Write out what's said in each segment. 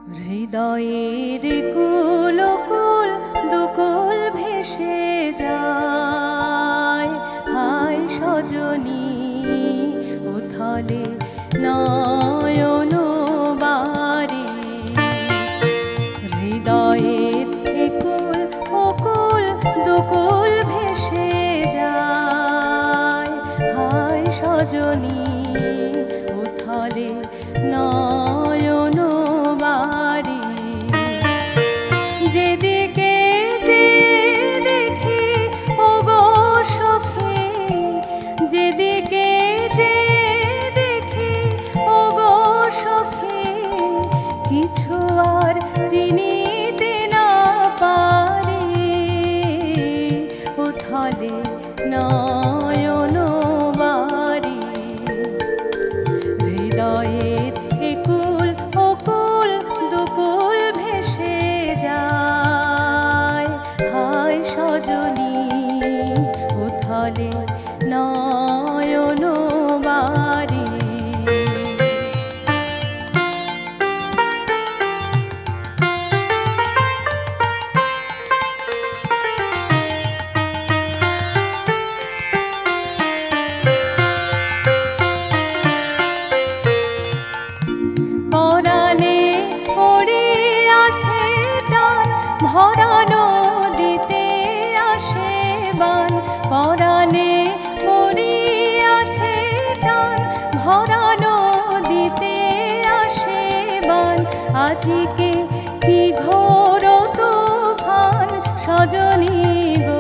হৃদয়ের কুল কুল দুকুল ভেসে যায়, হায় সজনী উথলে নয়ন বাড়ি। হৃদয়ের একুল ওকুল দুকুল ভেসে যায়, হায় সজনী উথলে নয়ন বাড়ি। যেদিকে যে দেখি ওগো সখী, যেদিকে যে দেখি ওগো সখী, কিছু আর চিনিতে না পারি। উথলে নয়ন বাড়ি। হৃদয়ের একুল ওকুল দুকুল ভেসে যায়, হায় সজনী উথলে নয়ন বাড়ি। পরাণে পড়িয়াছে টান, ভরা নদীতে আসে বান। পরাণে পড়িয়াছে টান, ভরা নদীতে আসে বান। আজিকে কি ঘোর তুফান সজনী গো,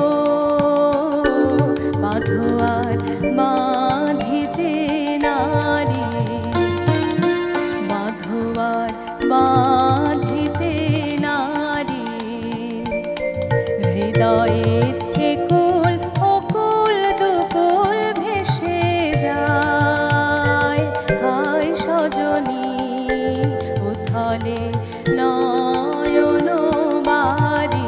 বাঁধো আর বাঁধিতে নারী। বাঁধোয়ার বাঁধিতে নারী। হৃদয়ের একুল ওকুল দুকুল ভেসে যায়, হায় সজনী উথলে নয়ন বাড়ি।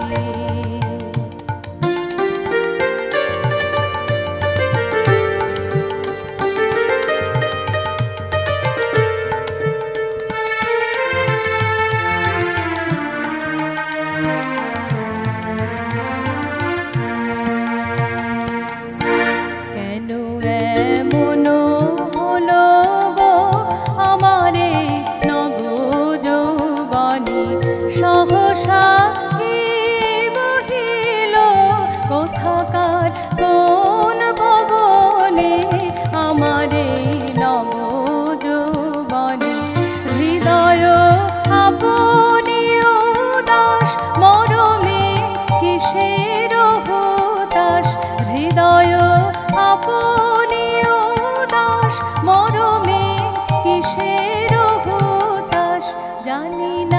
কেন এমন হলো গো আমারে নব যৌবনে, সহসা কি বহিল কোথাকার কোন ভবনে আমারে নব যৌবনে। হৃদয় আপনি উদাস মরমে কিসের হুতাশ। হৃদয় আপনি উদাস মরমে কিসের হুতাশ। জানি